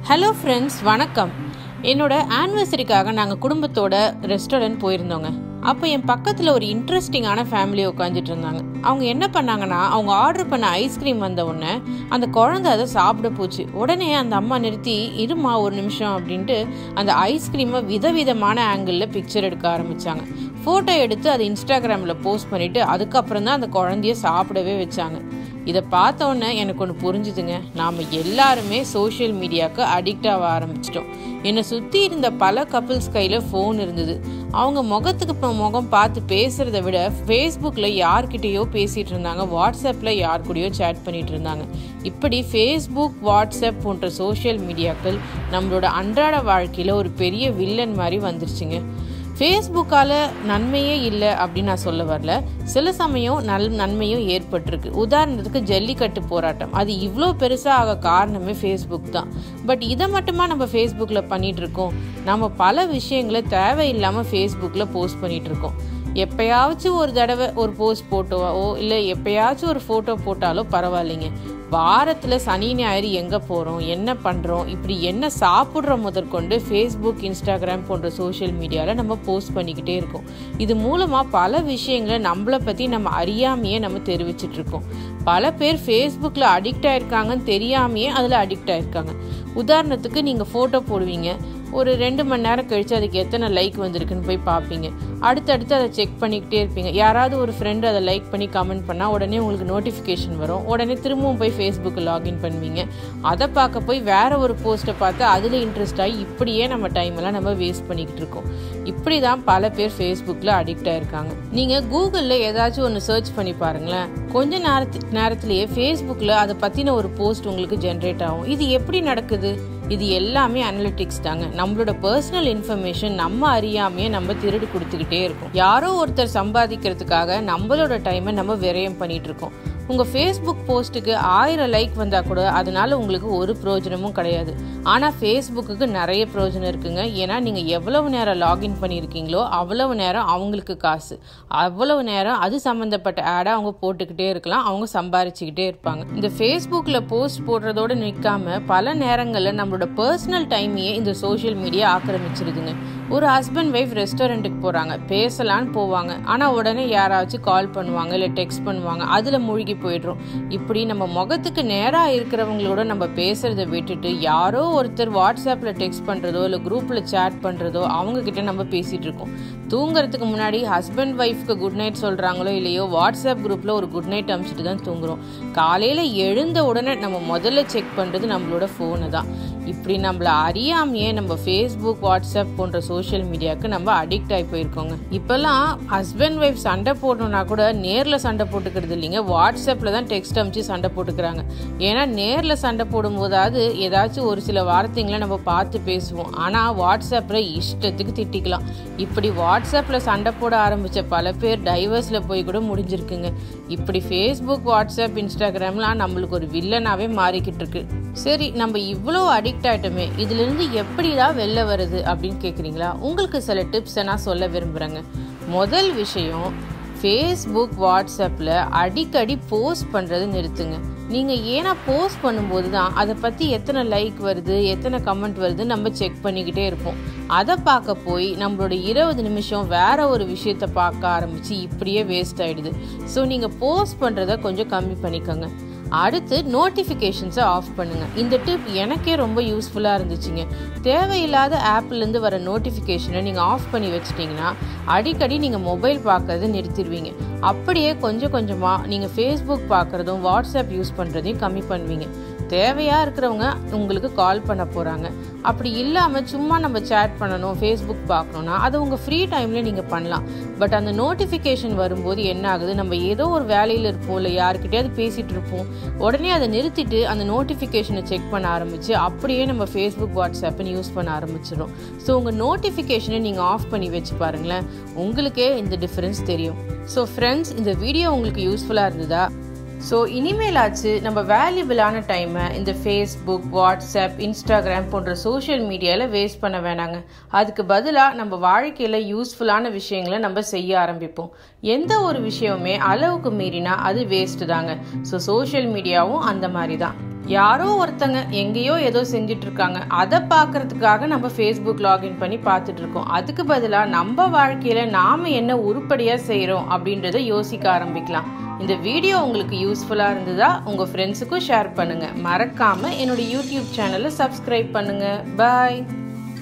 Hello friends, வணக்கம். என்னோட ஆனிவர்சரிக்காக நாங்கள் குடும்பத்தோட ரெஸ்டாரண்ட் போயிருந்தோங்க. அப்போ என் பக்கத்தில் ஒரு இன்ட்ரெஸ்டிங்கான ஃபேமிலி உட்காந்துட்டு இருந்தாங்க. அவங்க என்ன பண்ணாங்கன்னா, அவங்க ஆர்டர் பண்ண ஐஸ்கிரீம் வந்த உடனே அந்த குழந்தை அதை சாப்பிட போச்சு. உடனே அந்த அம்மா நிறுத்தி, இருமா ஒரு நிமிஷம் அப்படின்ட்டு அந்த ஐஸ்கிரீமை விதவிதமான ஆங்கிளில் பிக்சர் எடுக்க ஆரம்பித்தாங்க. ஃபோட்டோ எடுத்து அதை இன்ஸ்டாகிராமில் போஸ்ட் பண்ணிவிட்டு அதுக்கப்புறம் தான் அந்த குழந்தைய சாப்பிடவே வச்சாங்க. இதை பார்த்த உடனே எனக்கு ஒன்று புரிஞ்சுதுங்க. நாம் எல்லாருமே சோஷியல் மீடியாவுக்கு அடிக்ட் ஆக ஆரம்பிச்சிட்டோம். என்னை சுற்றி இருந்த பல கப்பிள்ஸ் கையில் ஃபோன் இருந்தது. அவங்க முகத்துக்கு முகம் பார்த்து பேசுகிறத விட ஃபேஸ்புக்கில் யார்கிட்டயோ பேசிகிட்டு இருந்தாங்க, வாட்ஸ்அப்பில் யார் கூடயோ சேட் பண்ணிகிட்டு இருந்தாங்க. இப்படி ஃபேஸ்புக், வாட்ஸ்அப் போன்ற சோஷியல் மீடியாக்கள் நம்மளோட அன்றாட வாழ்க்கையில் ஒரு பெரிய வில்லன் மாதிரி வந்துருச்சுங்க. ஃபேஸ்புக்கால் நன்மையே இல்லை அப்படின்னு நான் சொல்ல வரல. சில சமயம் நன்மையும் ஏற்பட்டிருக்கு. உதாரணத்துக்கு ஜல்லிக்கட்டு போராட்டம், அது இவ்வளோ பெருசாக ஆக காரணமே ஃபேஸ்புக் தான். பட் இதை மட்டுமா நம்ம ஃபேஸ்புக்கில் பண்ணிகிட்டு இருக்கோம்? நம்ம பல விஷயங்களை தேவையில்லாமல் ஃபேஸ்புக்கில் போஸ்ட் பண்ணிகிட்டு இருக்கோம். எப்பயாச்சும் ஒரு தடவை ஒரு போஸ்ட் போட்டோவோ இல்லை எப்பயாச்சும் ஒரு ஃபோட்டோ போட்டாலோ பரவாயில்லைங்க. வாரத்தில் சனி ஞாயிறு எங்கே போகிறோம், என்ன பண்ணுறோம், இப்படி என்ன சாப்பிட்றோம் முதற்கொண்டு ஃபேஸ்புக், இன்ஸ்டாகிராம் போன்ற சோஷியல் மீடியாவில் நம்ம போஸ்ட் பண்ணிக்கிட்டே இருக்கோம். இது மூலமாக பல விஷயங்களை நம்மளை பற்றி நம்ம அறியாமையே நம்ம தெரிவிச்சிட்ருக்கோம். பல பேர் ஃபேஸ்புக்கில் அடிக்ட் ஆகிருக்காங்கன்னு தெரியாமையே அதில் அடிக்ட் ஆகிருக்காங்க. உதாரணத்துக்கு நீங்கள் ஃபோட்டோ போடுவீங்க, ஒரு 2 மணி நேரம் கழித்து அதுக்கு எத்தனை லைக் வந்திருக்குன்னு போய் பார்ப்பீங்க. அடுத்தடுத்து அதை செக் பண்ணிக்கிட்டே இருப்பீங்க. யாராவது ஒரு ஃப்ரெண்டு அதை லைக் பண்ணி கமெண்ட் பண்ணால் உடனே உங்களுக்கு நோட்டிஃபிகேஷன் வரும். உடனே திரும்பவும் போய் ஃபேஸ்புக்கு லாகின் பண்ணுவீங்க. அதை பார்க்க போய் வேற ஒரு போஸ்ட்டை பார்த்து அதில் இன்ட்ரெஸ்ட் ஆகி இப்படியே நம்ம டைமெல்லாம் நம்ம வேஸ்ட் பண்ணிக்கிட்டு இருக்கோம். இப்படி தான் பல பேர் ஃபேஸ்புக்கில் அடிக்ட் ஆகிருக்காங்க. நீங்கள் கூகுளில் ஏதாச்சும் ஒன்று சர்ச் பண்ணி பாருங்களேன், கொஞ்ச நேரத்திலேயே ஃபேஸ்புக்கில் அதை பற்றின ஒரு போஸ்ட் உங்களுக்கு ஜென்ரேட் ஆகும். இது எப்படி நடக்குது? இது எல்லாமே அனலிட்டிக்ஸ் தாங்க. நம்மளோட பர்சனல் இன்ஃபர்மேஷன் நம்ம அறியாமையே நம்ம திருடி கொடுத்துக்கிட்டே இருக்கோம். யாரோ ஒருத்தர் சம்பாதிக்கிறதுக்காக நம்மளோட டைமை நம்ம விரயம் பண்ணிட்டு இருக்கோம். உங்கள் ஃபேஸ்புக் போஸ்ட்டுக்கு 1000 லைக் வந்தால் கூட அதனால உங்களுக்கு ஒரு பிரயோஜனமும் கிடையாது. ஆனால் ஃபேஸ்புக்கு நிறைய பிரயோஜனம் இருக்குங்க. ஏன்னா நீங்கள் எவ்வளவு நேரம் லாகின் பண்ணியிருக்கீங்களோ அவ்வளவு நேரம் அவங்களுக்கு காசு, அவ்வளவு நேரம் அது சம்மந்தப்பட்ட ஆடை அவங்க போட்டுக்கிட்டே இருக்கலாம், அவங்க சம்பாரிச்சுக்கிட்டே இருப்பாங்க. இந்த ஃபேஸ்புக்கில் போஸ்ட் போடுறதோடு நிற்காம பல நேரங்களில் நம்மளோட பர்சனல் டைமையே இந்த சோஷியல் மீடியா ஆக்கிரமிச்சிருதுங்க. ஒரு ஹஸ்பண்ட் ஒய்ஃப் ரெஸ்டாரண்ட்டுக்கு போகிறாங்க, பேசலான்னு போவாங்க, ஆனால் உடனே யாராச்சும் கால் பண்ணுவாங்க இல்லை டெக்ஸ்ட் பண்ணுவாங்க, அதில் மூழ்கி போயிடுறோம். இப்படி நம்ம முகத்துக்கு நேராக இருக்கிறவங்களோட நம்ம பேசுறதை விட்டுட்டு யாரோ ஒருத்தர் வாட்ஸ்அப்பில் டெக்ஸ்ட் பண்ணுறதோ இல்லை குரூப்பில் சேட் பண்ணுறதோ அவங்கக்கிட்ட நம்ம பேசிகிட்டு இருக்கோம். தூங்குறதுக்கு முன்னாடி ஹஸ்பண்ட் ஒய்ஃப்க்கு குட் நைட் சொல்கிறாங்களோ இல்லையோ வாட்ஸ்அப் குரூப்பில் ஒரு குட் நைட் அனுப்பிச்சிட்டு தான் தூங்குறோம். காலையில் எழுந்த உடனே நம்ம முதல்ல செக் பண்ணுறது நம்மளோட ஃபோனை தான். இப்படி நம்மளை அறியாமையே நம்ம ஃபேஸ்புக், வாட்ஸ்அப் போன்ற சோஷியல் மீடியாவுக்கு நம்ம அடிக்ட் ஆகி போயிருக்கோங்க. இப்போல்லாம் ஹஸ்பண்ட் ஒய்ஃப் சண்டை போடணும்னா கூட நேரில் சண்டை போட்டுக்கிறது இல்லைங்க, வாட்ஸ்அப்பில் தான் டெக்ஸ்ட் அனுப்பிச்சு சண்டை போட்டுக்கிறாங்க. ஏன்னா நேரில் சண்டை போடும்போதாவது ஏதாச்சும் ஒரு சில வார்த்தைங்களை நம்ம பார்த்து பேசுவோம், ஆனால் வாட்ஸ்அப்பில் இஷ்டத்துக்கு திட்டிக்கலாம். இப்படி வாட்ஸ்அப்பில் சண்டை போட ஆரம்பித்த பல பேர் டைவர்ஸில் போய் கூட முடிஞ்சிருக்குங்க. இப்படி ஃபேஸ்புக், வாட்ஸ்அப், இன்ஸ்டாகிராம்லாம் நம்மளுக்கு ஒரு வில்லனாகவே மாறிக்கிட்டு இருக்கு. சரி, நம்ம இவ்வளோ அடிக்ட் ஆகிட்டோமே, இதுலேருந்து எப்படி தான் வெளில வருது அப்படின்னு கேட்குறீங்களா? உங்களுக்கு சில டிப்ஸை நான் சொல்ல விரும்புகிறேங்க. முதல் விஷயம், ஃபேஸ்புக், வாட்ஸ்அப்பில் அடிக்கடி போஸ்ட் பண்ணுறது நிறுத்துங்க. நீங்கள் ஏன்னா போஸ்ட் பண்ணும்போது தான் அதை பற்றி எத்தனை லைக் வருது, எத்தனை கமெண்ட் வருது நம்ம செக் பண்ணிக்கிட்டே இருப்போம். அதை பார்க்க போய் நம்மளோட 20 நிமிஷம் வேற ஒரு விஷயத்தை பார்க்க ஆரம்பித்து இப்படியே வேஸ்ட் ஆகிடுது. ஸோ நீங்கள் போஸ்ட் பண்ணுறதை கொஞ்சம் கம்மி பண்ணிக்கோங்க. அடுத்து நோட்டிஃபிகேஷன்ஸை ஆஃப் பண்ணுங்கள். இந்த டிப் எனக்கே ரொம்ப யூஸ்ஃபுல்லாக இருந்துச்சுங்க. தேவையில்லாத ஆப்லேருந்து வர நோட்டிஃபிகேஷனை நீங்கள் ஆஃப் பண்ணி வச்சிட்டிங்கன்னா அடிக்கடி நீங்கள் மொபைல் பார்க்கறது நிறுத்திடுவீங்க. அப்படியே கொஞ்சம் கொஞ்சமாக நீங்கள் ஃபேஸ்புக் பார்க்குறதும் வாட்ஸ்அப் யூஸ் பண்ணுறதையும் கம்மி பண்ணுவீங்க. தேவையாக இருக்கிறவங்க உங்களுக்கு கால் பண்ண போகிறாங்க, அப்படி இல்லாமல் சும்மா நம்ம சேட் பண்ணணும், ஃபேஸ்புக் பார்க்கணுன்னா அது உங்கள் ஃப்ரீ டைமில் நீங்கள் பண்ணலாம். பட் அந்த நோட்டிஃபிகேஷன் வரும்போது என்ன ஆகுது, நம்ம ஏதோ ஒரு வேலையில் இருப்போம் இல்லை யாருக்கிட்டையாவது பேசிகிட்டு இருப்போம், உடனே அதை நிறுத்திட்டு அந்த நோட்டிஃபிகேஷனை செக் பண்ண ஆரம்பித்து அப்படியே நம்ம ஃபேஸ்புக், வாட்ஸ்அப்னு யூஸ் பண்ண ஆரம்பிச்சிடும். ஸோ உங்கள் நோட்டிஃபிகேஷனை நீங்கள் ஆஃப் பண்ணி வச்சு பாருங்களேன், உங்களுக்கே இந்த டிஃப்ரென்ஸ் தெரியும். ஸோ ஃப்ரெண்ட்ஸ், இந்த வீடியோ உங்களுக்கு யூஸ்ஃபுல்லாக இருந்ததா? ஸோ இனிமேலாச்சு நம்ம வேல்யூபிளான டைமை இந்த ஃபேஸ்புக், வாட்ஸ்அப், இன்ஸ்டாகிராம் போன்ற சோஷியல் மீடியாவில் வேஸ்ட் பண்ண வேணாங்க. அதுக்கு பதிலாக நம்ம வாழ்க்கையில் யூஸ்ஃபுல்லான விஷயங்களை நம்ம செய்ய ஆரம்பிப்போம். எந்த ஒரு விஷயமுமே அளவுக்கு மீறினா அது வேஸ்ட்டு தாங்க. ஸோ சோஷியல் மீடியாவும் அந்த மாதிரி தான். யாரோ ஒருத்தங்க எங்கேயோ ஏதோ செஞ்சுட்டு இருக்காங்க, அதை பார்க்கறதுக்காக நம்ம ஃபேஸ்புக் லாகின் பண்ணி பார்த்துட்டு இருக்கோம். அதுக்கு பதிலாக நம்ம வாழ்க்கையில நாம என்ன உருப்படியா செய்யறோம் அப்படின்றத யோசிக்க ஆரம்பிக்கலாம். இந்த வீடியோ உங்களுக்கு யூஸ்ஃபுல்லா இருந்ததா உங்க ஃப்ரெண்ட்ஸுக்கும் ஷேர் பண்ணுங்க. மறக்காம என்னோட யூடியூப் சேனலை சப்ஸ்கிரைப் பண்ணுங்க. பாய்.